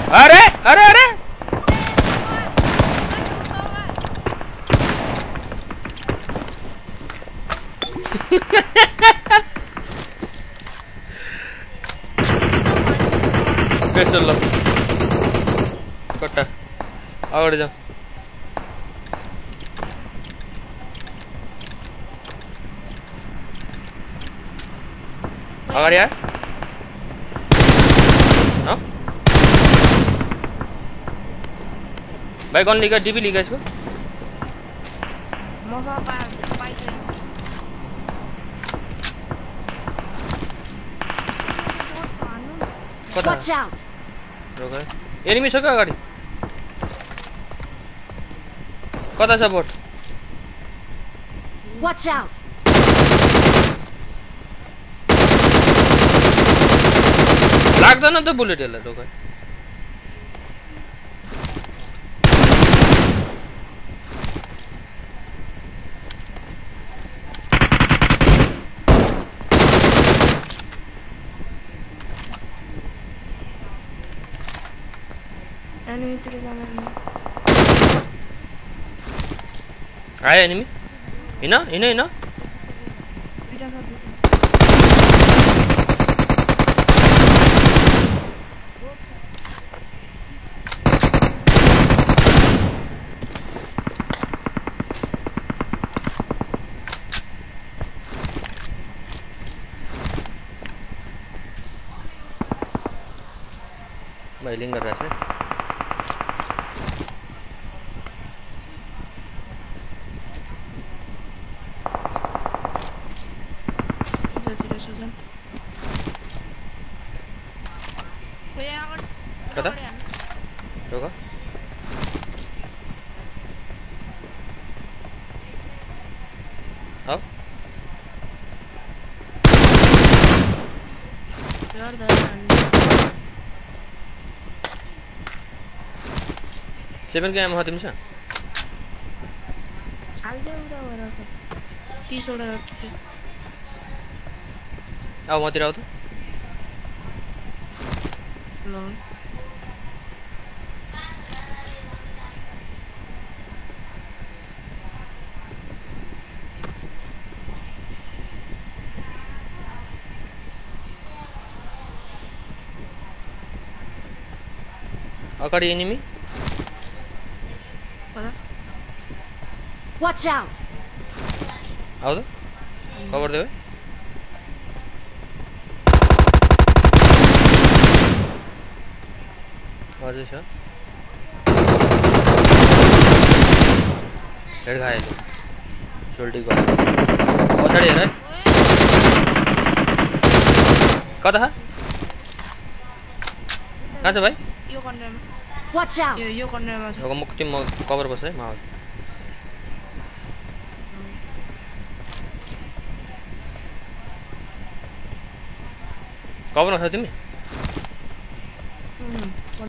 अरे अरे अरे चल लो कट्टा अगाडि जाऊ अगाडि आए भाई कौन लिखा डीबी लिखा इसको Watch out. Okay. Enemy छ का अगाडि कता छ बोट Watch out. लाग्दैन त बुलेट यसलाई टोका आयो एनिमी हिन हिन हिन भाइलिङ गरिरहेछ कता रोका आओ सेवन के एमो तिमी छ हाल्दै उडा भएर 30 वटा राख्थे आऊ मतिर आऊ त ल अगाडि एनिमी Watch out. आऊ त कभर देऊ अझै छ हेड खायो त सोल्टी गयो पछाडि हेर है कता कहाँ छ भाइ यो कर्नरमा Watch out. यो कर्नरमा छ म टिम म कभर बस्छ है म कभरमा छ तिमी